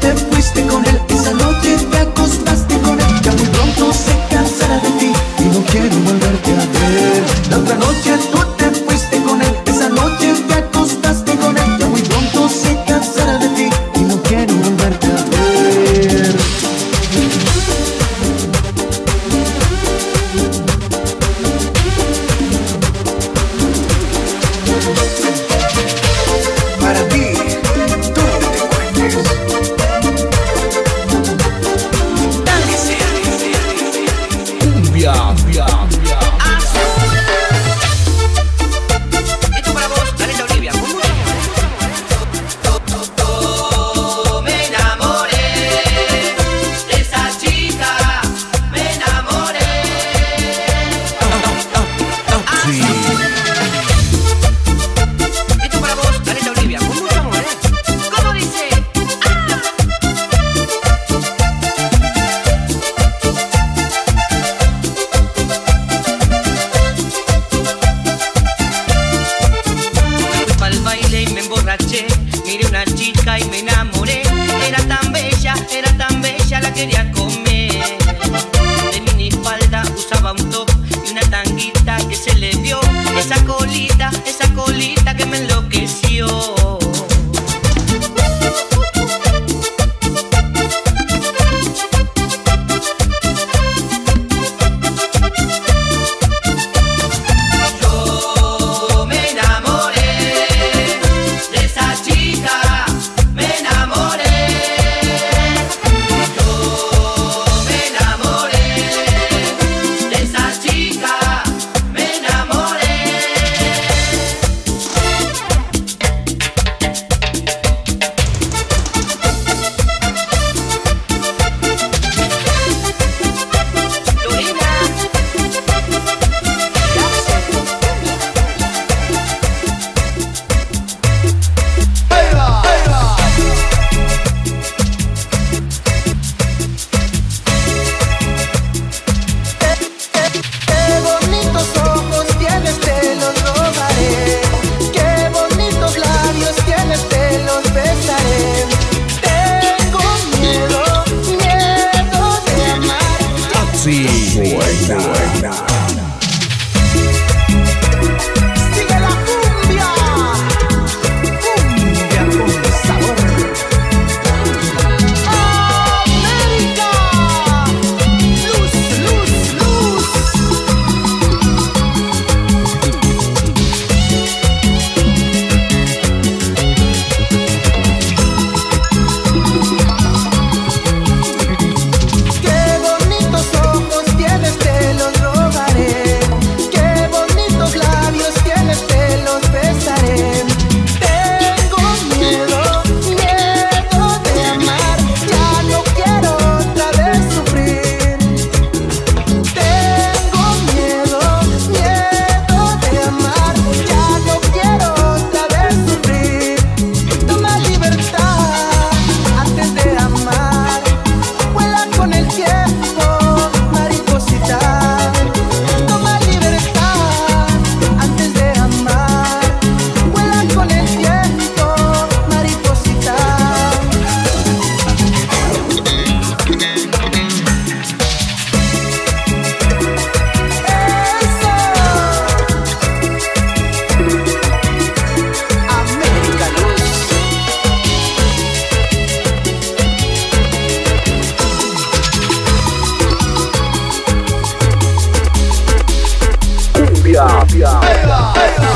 te fuiste con él, esa noche te acostaste con él. Ya muy pronto se cansará de ti y no quiero volverte a ver. La otra noche tú te fuiste con él, esa noche te acostaste con él. Ya muy pronto se cansará de ti y no quiero volverte a ver. Para ti, ¿dónde te encuentres? Dale, cumbia, cumbia, cumbia. Esto para vos, Aleta Olivia, con mucho amor. Me enamoré de esa chica, me enamoré. Esto para vos, Aleta Olivia, con mucho amor, ¿eh? ¿Cómo dice? Fui pa'l baile y me emborraché, miré una chica y me enamoré. Era tan bella, la quería comer. De minifalda usaba un top y una tanguita que se le vio. Esa colita que me enloqueció. Yo me enamoré de esa chica, me enamoré. Yo me enamoré de esa chica, me enamoré. Lorena. ¡Ahí va! ¡Ahí va! Qué bonitos ojos tienes, te los robaré. Qué bonitos labios tienes, te los besaré. Tengo miedo, miedo de amar. Sigue la cumbia, cumbia con sabor. América, luz, luz, luz. Qué bonitos ojos tienes, te los robaré. Qué bonitos labios tienes, te los besaré. Tengo miedo, miedo de amar. Ya no quiero otra vez sufrir. Tengo miedo, miedo de amar. Ya no quiero otra vez sufrir. Toma libertad antes de amar. Vuela con el tiempo, mariposita. Toma libertad antes de amar. Vuela con el tiempo, mariposita. Eso. América Luz. ¡Cumbia! ¡Ahí va! ¡Ahí va!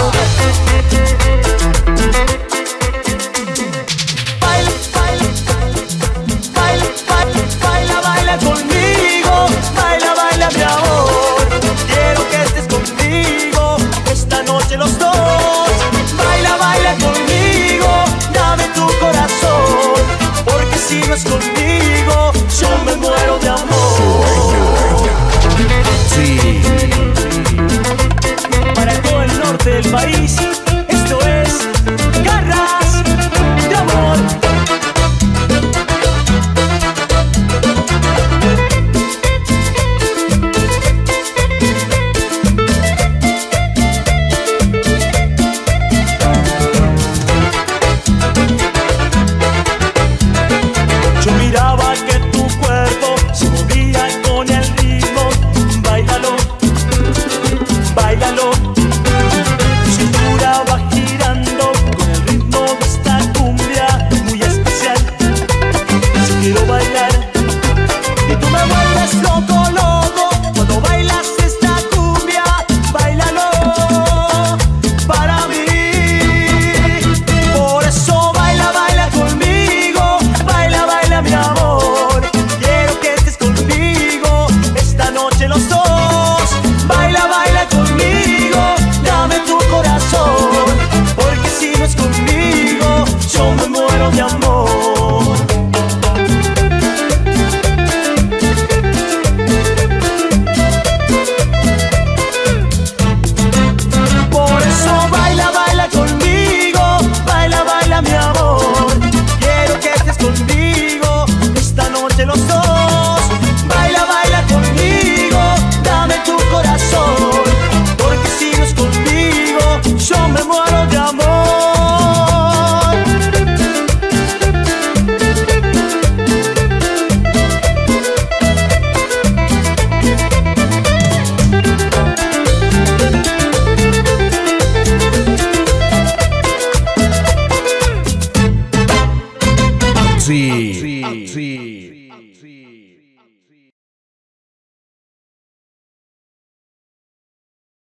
Baila, baila, baila, baila, baila, baila conmigo. Baila, baila, mi amor. Quiero que estés conmigo esta noche los dos. Baila, baila conmigo. Dame tu corazón, porque si no es conmigo